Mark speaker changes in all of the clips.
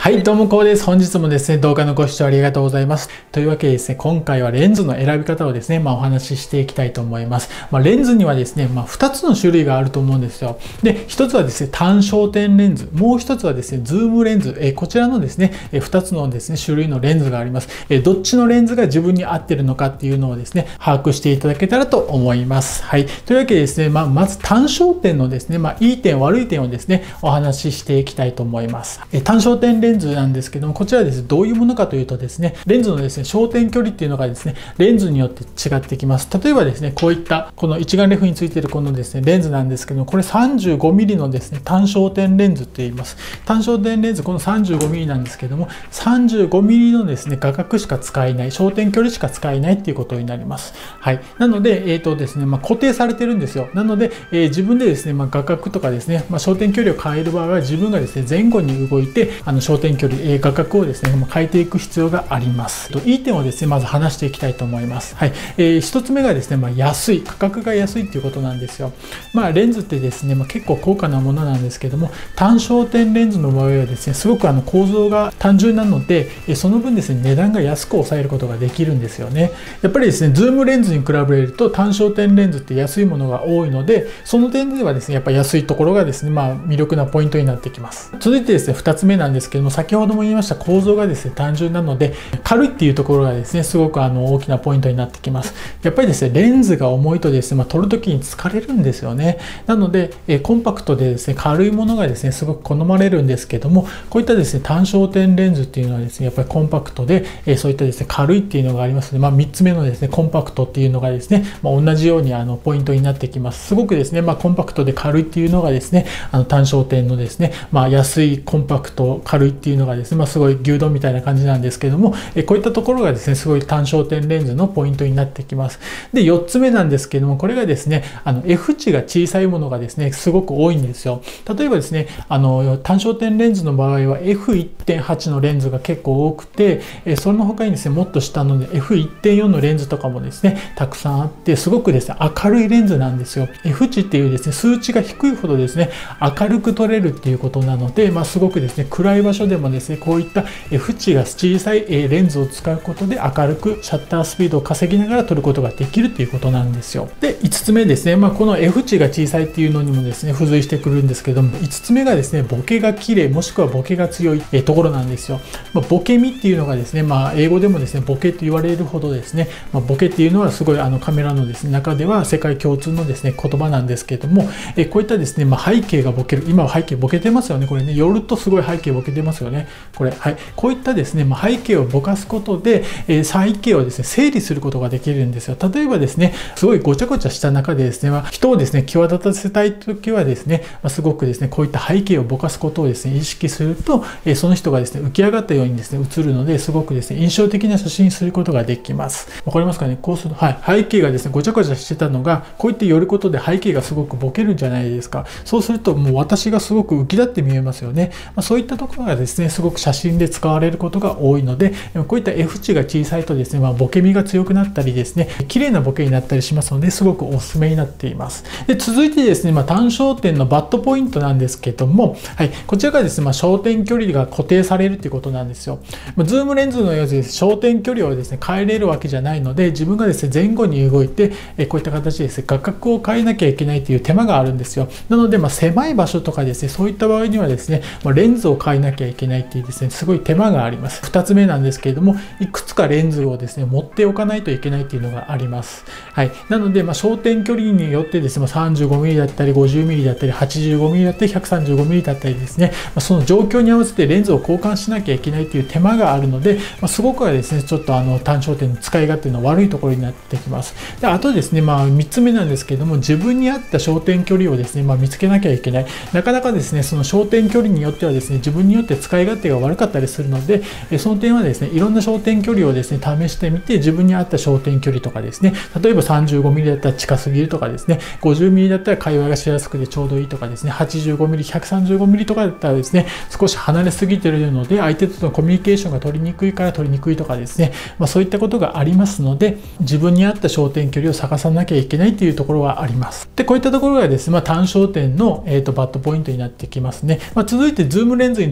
Speaker 1: はい、どうもこうです。本日もですね、動画のご視聴ありがとうございます。というわけでですね、今回はレンズの選び方をですね、お話ししていきたいと思います。レンズにはですね、2つの種類があると思うんですよ。で、1つはですね、単焦点レンズ。もう1つはですね、ズームレンズ。こちらのですね、2つのですね、種類のレンズがあります。どっちのレンズが自分に合ってるのかっていうのをですね、把握していただけたらと思います。はい。というわけでですね、まず単焦点のですね、いい点、悪い点をですね、お話ししていきたいと思います。単焦点レンズなんですけども、こちらですね、どういうものかというとですね、レンズのですね、焦点距離っていうのがですね、レンズによって違ってきます。例えばですね、こういったこの一眼レフについているこのですね、レンズなんですけども、これ 35mm のですね、単焦点レンズって言います。単焦点レンズ、この 35mm なんですけども、35mm のですね、画角しか使えない、焦点距離しか使えないっていうことになります。はい。なので、ですね、固定されてるんですよ。なので、自分でですね、画角とかですね、焦点距離を変える場合は自分がですね、前後に動いて、焦点距離、画角をですね、変えていく必要があります。いい点をですね、まず話していきたいと思います。はい。一つ目がですね、安い。価格が安いっていうことなんですよ。レンズってですね、結構高価なものなんですけども、単焦点レンズの場合はですね、すごく構造が単純なので、その分ですね、値段が安く抑えることができるんですよね。やっぱりですね、ズームレンズに比べると単焦点レンズって安いものが多いので、その点ではですね、やっぱ安いところがですね、魅力なポイントになってきます。続いてですね、2つ目なんですけども、先ほども言いました構造がですね、単純なので、軽いっていうところがですね、すごく大きなポイントになってきます。やっぱりですね、レンズが重いとですね、撮るときに疲れるんですよね。なので、コンパクトでですね、軽いものがですね、すごく好まれるんですけども、こういったですね、単焦点レンズっていうのはですね、やっぱりコンパクトで、そういったですね、軽いっていうのがありますので、3つ目のですね、コンパクトっていうのがですね、同じようにポイントになってきます。すごくですね、コンパクトで軽いっていうのがですね、単焦点のですね、安い、コンパクト、軽いっていうのがですね、すごい牛丼みたいな感じなんですけども、こういったところがですね、すごい単焦点レンズのポイントになってきます。で、4つ目なんですけども、これがですね、F 値が小さいものがですね、すごく多いんですよ。例えばですね、単焦点レンズの場合は F1.8 のレンズが結構多くて、その他にですね、もっと下の F1.4 のレンズとかもですね、たくさんあって、すごくですね、明るいレンズなんですよ。F 値っていうですね、数値が低いほどですね、明るく撮れるっていうことなので、すごくですね、暗い場所でもですね、こういった F 値が小さいレンズを使うことで明るくシャッタースピードを稼ぎながら撮ることができるっていうことなんですよ。で、5つ目ですね、この F 値が小さいっていうのにもですね、付随してくるんですけども、5つ目がですね、ボケが綺麗もしくはボケが強いところなんですよ。ボケみっていうのがですね、英語でもですね、ボケと言われるほどですね、ボケっていうのはすごいカメラのですね、中では世界共通のですね、言葉なんですけども、こういったですね、背景がボケる、今は背景ボケてますよね、これね、寄るとすごい背景ボケてますよね、これ。はい。こういったですね、背景をぼかすことで、背景をですね、整理することができるんですよ。例えばですね、すごいごちゃごちゃした中でですね、人をですね、際立たせたいときはですね、すごくですね、こういった背景をぼかすことをですね、意識すると、その人がですね、浮き上がったようにですね、映るので、すごくですね、印象的な写真にすることができます。わかりますかね。こうすると、はい。背景がですね、ごちゃごちゃしてたのが、こういって寄ることで背景がすごくボケるんじゃないですか。そうすると、もう私がすごく浮き立って見えますよね。そういったところがですね、すごく写真で使われることが多いので、こういった F 値が小さいとですね、ボケみが強くなったりですね、綺麗なボケになったりしますので、すごくおすすめになっています。で、続いてですね、単焦点のバッドポイントなんですけども、はい、こちらがですね、焦点距離が固定されるということなんですよ。ズームレンズのように焦点距離をですね、変えれるわけじゃないので、自分がですね、前後に動いて、こういった形でですね、画角を変えなきゃいけないという手間があるんですよ。なので、狭い場所とかですね、そういった場合にはですね、レンズを変えなきゃいけないっていうですね、すごい手間があります。2つ目なんですけれども、いくつかレンズをですね、持っておかないといけないっていうのがあります。はい。なので、焦点距離によってですね、35mm だったり、50mm だったり、85mm だったり、135mm だったりですね、その状況に合わせてレンズを交換しなきゃいけないっていう手間があるので、すごくはですね、ちょっと単焦点の使い勝手の悪いところになってきます。で、あとですね、3つ目なんですけども、自分に合った焦点距離をですね、見つけなきゃいけない。なかなかですね、その焦点距離によってはですね、自分によって使い勝手が悪かったりするので、その点はですね、いろんな焦点距離をですね、試してみて、自分に合った焦点距離とかですね、例えば 35mm だったら近すぎるとかですね、50mm だったら会話がしやすくてちょうどいいとかですね、85mm、135mm とかだったらですね、少し離れすぎてるので、相手とのコミュニケーションが取りにくいから取りにくいとかですね、そういったことがありますので、自分に合った焦点距離を探さなきゃいけないというところはあります。で、こういったところがですね、単焦点の、バッドポイントになってきますね。続いてズームレンズについてお話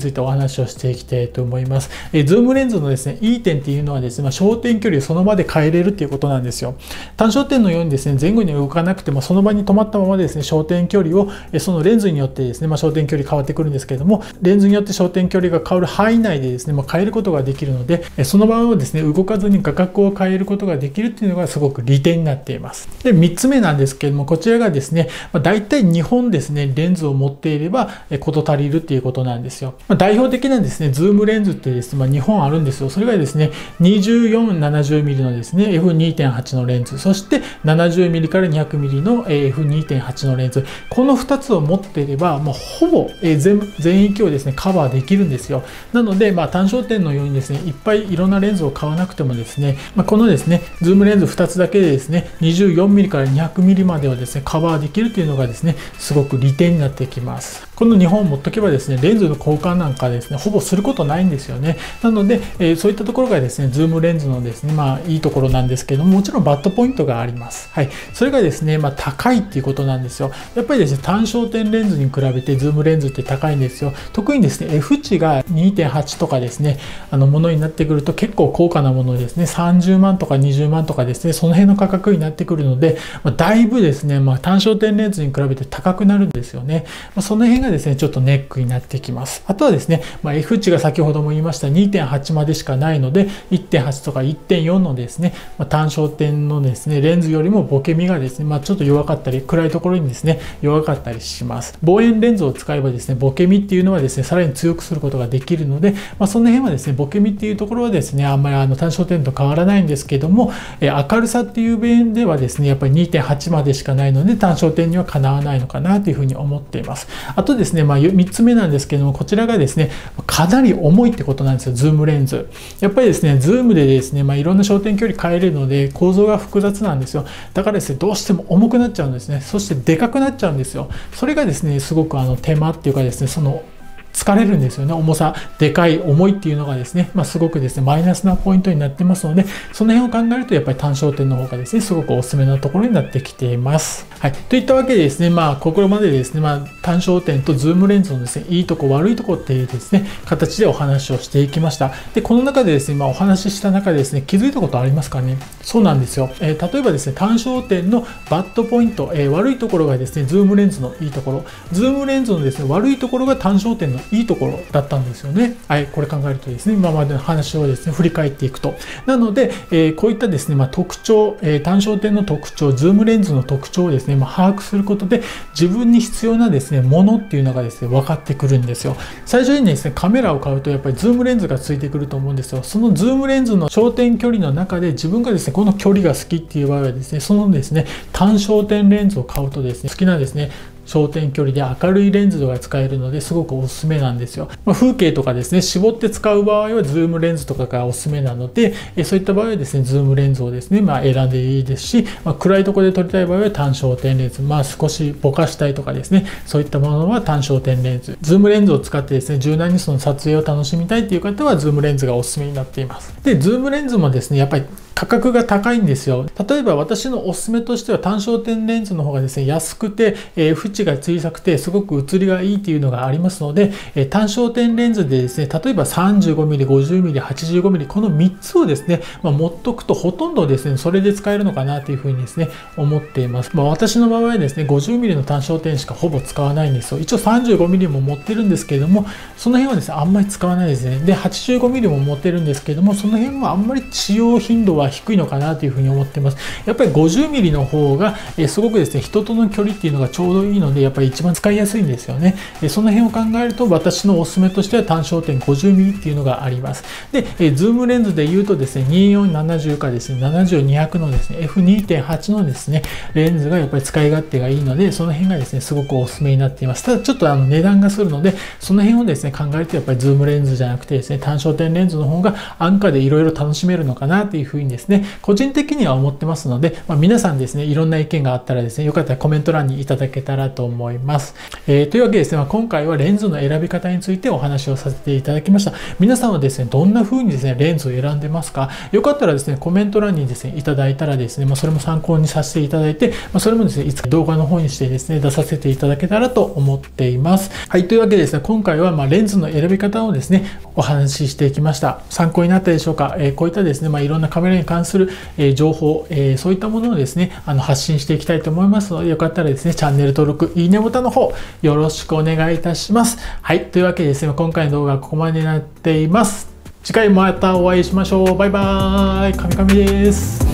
Speaker 1: 話をしていきたいと思います。ズームレンズのですね、いい点っていうのはですね、焦点距離をその場で変えれるっていうことなんですよ。単焦点のようにですね、前後に動かなくてもその場に止まったままですね、焦点距離をそのレンズによってですね、焦点距離変わってくるんですけれども、レンズによって焦点距離が変わる範囲内でですね、変えることができるので、その場合はですね、動かずに画角を変えることができるっていうのがすごく利点になっています。で、3つ目なんですけれども、こちらがですね、大体2本ですね、レンズを持っていれば事足りるっていうことなんですよ。代表的なですね、ズームレンズってですね、2本あるんですよ。それがですね、24、70mm のですね、F2.8 のレンズ、そして 70mm から 200mm の F2.8 のレンズ。この2つを持っていれば、もうほぼ全域をですね、カバーできるんですよ。なので、単焦点のようにですね、いっぱいいろんなレンズを買わなくてもですね、このですね、ズームレンズ2つだけでですね、24mm から 200mm まではですね、カバーできるというのがですね、すごく利点になってきます。この2本を持っとけばですね、レンズの交換なんかですね、ほぼすることないんですよね。なので、そういったところがですね、ズームレンズのですね、いいところなんですけども、もちろんバッドポイントがあります。はい。それがですね、高いっていうことなんですよ。やっぱりですね、単焦点レンズに比べてズームレンズって高いんですよ。特にですね、F 値が 2.8 とかですね、ものになってくると結構高価なものですね、30万とか20万とかですね、その辺の価格になってくるので、だいぶですね、単焦点レンズに比べて高くなるんですよね。その辺がですね、ちょっとネックになってきます。あとはですね、F 値が先ほども言いました 2.8 までしかないので、1.8 とか 1.4 のですね、単焦点のですね、レンズよりもボケ身がですね、ちょっと弱かったり、暗いところにですね、弱かったりします。望遠レンズを使えばですね、ボケ身っていうのはですね、さらに強くすることができるので、その辺はですね、ボケ身っていうところはですね、あんまり単焦点と変わらないんですけども、明るさっていう面ではですね、やっぱり 2.8 までしかないので、単焦点にはかなわないのかなというふうに思っています。あとですね、3つ目なんですけども、こちらがですね、かなり重いってことなんですよ、ズームレンズ。やっぱりですね、ズームでですね、いろんな焦点距離変えれるので、構造が複雑なんですよ。だからですね、どうしても重くなっちゃうんですね。そしてでかくなっちゃうんですよ。それがですね、すごく手間っていうかですね、疲れるんですよね。重さ、でかい、重いっていうのがですね、すごくですね、マイナスなポイントになってますので、その辺を考えると、やっぱり単焦点の方がですね、すごくおすすめなところになってきています。はい。といったわけでですね、ここまでですね、単焦点とズームレンズのですね、いいとこ、悪いとこっていうですね、形でお話をしていきました。で、この中でですね、お話しした中でですね、気づいたことありますかね？そうなんですよ。例えばですね、単焦点のバッドポイント、悪いところがですね、ズームレンズのいいところ、ズームレンズのですね、悪いところが単焦点のいいところだったんですよね。はい、これ考えるとですね、今までの話をですね、振り返っていくと。なので、こういったですね、特徴、単焦点の特徴、ズームレンズの特徴をですね、把握することで、自分に必要なですね、ものっていうのがですね、分かってくるんですよ。最初にですね、カメラを買うと、やっぱりズームレンズがついてくると思うんですよ。そのズームレンズの焦点距離の中で、自分がですね、この距離が好きっていう場合はですね、そのですね、単焦点レンズを買うとですね、好きなですね、焦点距離で明るいレンズが使えるのですごくおすすめなんですよ。風景とかですね、絞って使う場合はズームレンズとかがおすすめなので、そういった場合はですね、ズームレンズをですね、選んでいいですし、暗いところで撮りたい場合は単焦点レンズ、少しぼかしたいとかですね、そういったものは単焦点レンズ。ズームレンズを使ってですね、柔軟にその撮影を楽しみたいという方はズームレンズがおすすめになっています。で、ズームレンズもですね、やっぱり価格が高いんですよ。例えば私のおすすめとしては単焦点レンズの方がですね、安くて、F 値が小さくてすごく写りがいいっていうのがありますので、単焦点レンズでですね、例えば 35mm、50mm、85mm、この3つをですね、持っとくとほとんどですね、それで使えるのかなというふうにですね、思っています。私の場合はですね、50mm の単焦点しかほぼ使わないんですよ。一応 35mm も持ってるんですけれども、その辺はですね、あんまり使わないですね。で、85mm も持ってるんですけれども、その辺はあんまり使用頻度は低いのかなというふうに思っています。やっぱり 50mm の方がすごくですね、人との距離っていうのがちょうどいいので、やっぱり一番使いやすいんですよね。その辺を考えると、私のおすすめとしては単焦点 50mm っていうのがあります。で、ズームレンズで言うとですね、2470かですね、70-200のですね、F2.8 のですね、レンズがやっぱり使い勝手がいいので、その辺がですね、すごくおすすめになっています。ただちょっと値段がするので、その辺をですね、考えるとやっぱりズームレンズじゃなくてですね、単焦点レンズの方が安価でいろいろ楽しめるのかなというふうにですね、個人的には思ってますので、皆さんですね、いろんな意見があったらですね、よかったらコメント欄にいただけたらと思います。というわけでですね、今回はレンズの選び方についてお話をさせていただきました。皆さんはですね、どんな風にですね、レンズを選んでますか？よかったらですね、コメント欄にですね、いただいたらですね、それも参考にさせていただいて、それもですね、いつか動画の方にしてですね、出させていただけたらと思っています。はい、というわけでですね、今回はレンズの選び方をですね、お話ししていきました。参考になったでしょうか？こういったですね、いろんなカメラに関する情報、そういったものをですね、発信していきたいと思いますので、よかったらですね、チャンネル登録、いいねボタンの方、よろしくお願いいたします。はい、というわけでですね、今回の動画はここまでになっています。次回またお会いしましょう。バイバーイ。カミカミです。